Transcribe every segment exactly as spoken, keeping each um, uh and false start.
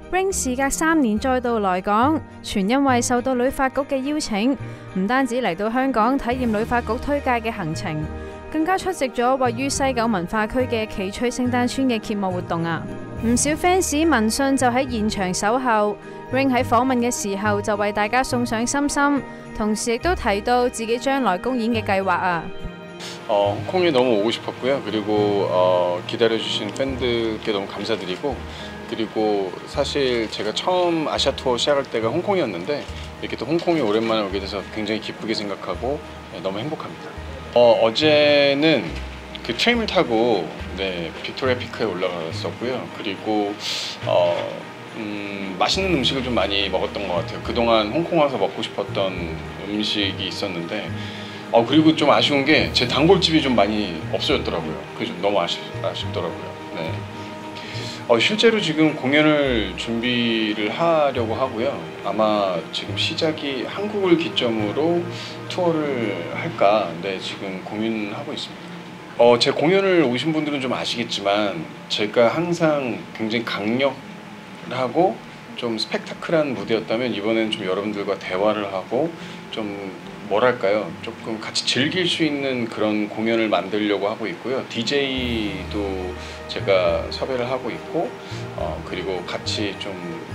Ring 事隔三年再度來港，全因為受到旅發局嘅邀請，唔單止嚟到香港體驗旅發局推介嘅行程，更加出席咗位於西九文化區嘅企吹聖誕村嘅揭幕活動啊！唔少 fans 聞訊就喺現場守候 ，Ring 喺訪問嘅時候就為大家送上心心，同時亦都提到自己將來公演嘅計劃啊！ 어, 홍콩에 너무 오고 싶었고요. 그리고 어, 기다려주신 팬들께 너무 감사드리고 그리고 사실 제가 처음 아시아 투어 시작할 때가 홍콩이었는데 이렇게 또 홍콩에 오랜만에 오게 돼서 굉장히 기쁘게 생각하고 네, 너무 행복합니다. 어, 어제는 그 트램을 타고 네, 빅토리아 피크에 올라갔었고요. 그리고 어, 음, 맛있는 음식을 좀 많이 먹었던 것 같아요. 그동안 홍콩 와서 먹고 싶었던 음식이 있었는데 어 그리고 좀 아쉬운 게 제 단골집이 좀 많이 없어졌더라고요. 그게 좀 너무 아쉽, 아쉽더라고요. 네. 어, 실제로 지금 공연을 준비를 하려고 하고요. 아마 지금 시작이 한국을 기점으로 투어를 할까 네, 지금 고민하고 있습니다. 어, 제 공연을 오신 분들은 좀 아시겠지만 제가 항상 굉장히 강력하고 좀 스펙타클한 무대였다면 이번엔 좀 여러분들과 대화를 하고 좀 뭐랄까요? 조금 같이 즐길 수 있는 그런 공연을 만들려고 하고 있고요. 디제이도 제가 섭외를 하고 있고 어, 그리고 같이 좀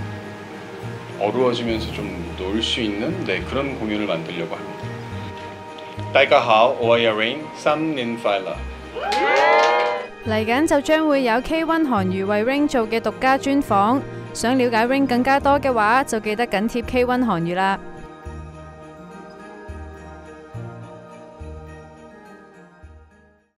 어우러지면서 좀 놀 수 있는 네, 그런 공연을 만들려고 합니다. 大家好，我係 Ring， 新年快樂。 嚟緊就將會有 K 一 韓娛為 Ring 做嘅獨家專訪，想了解 Ring 更加多嘅話，就記得緊貼 K 一 韓娛啦。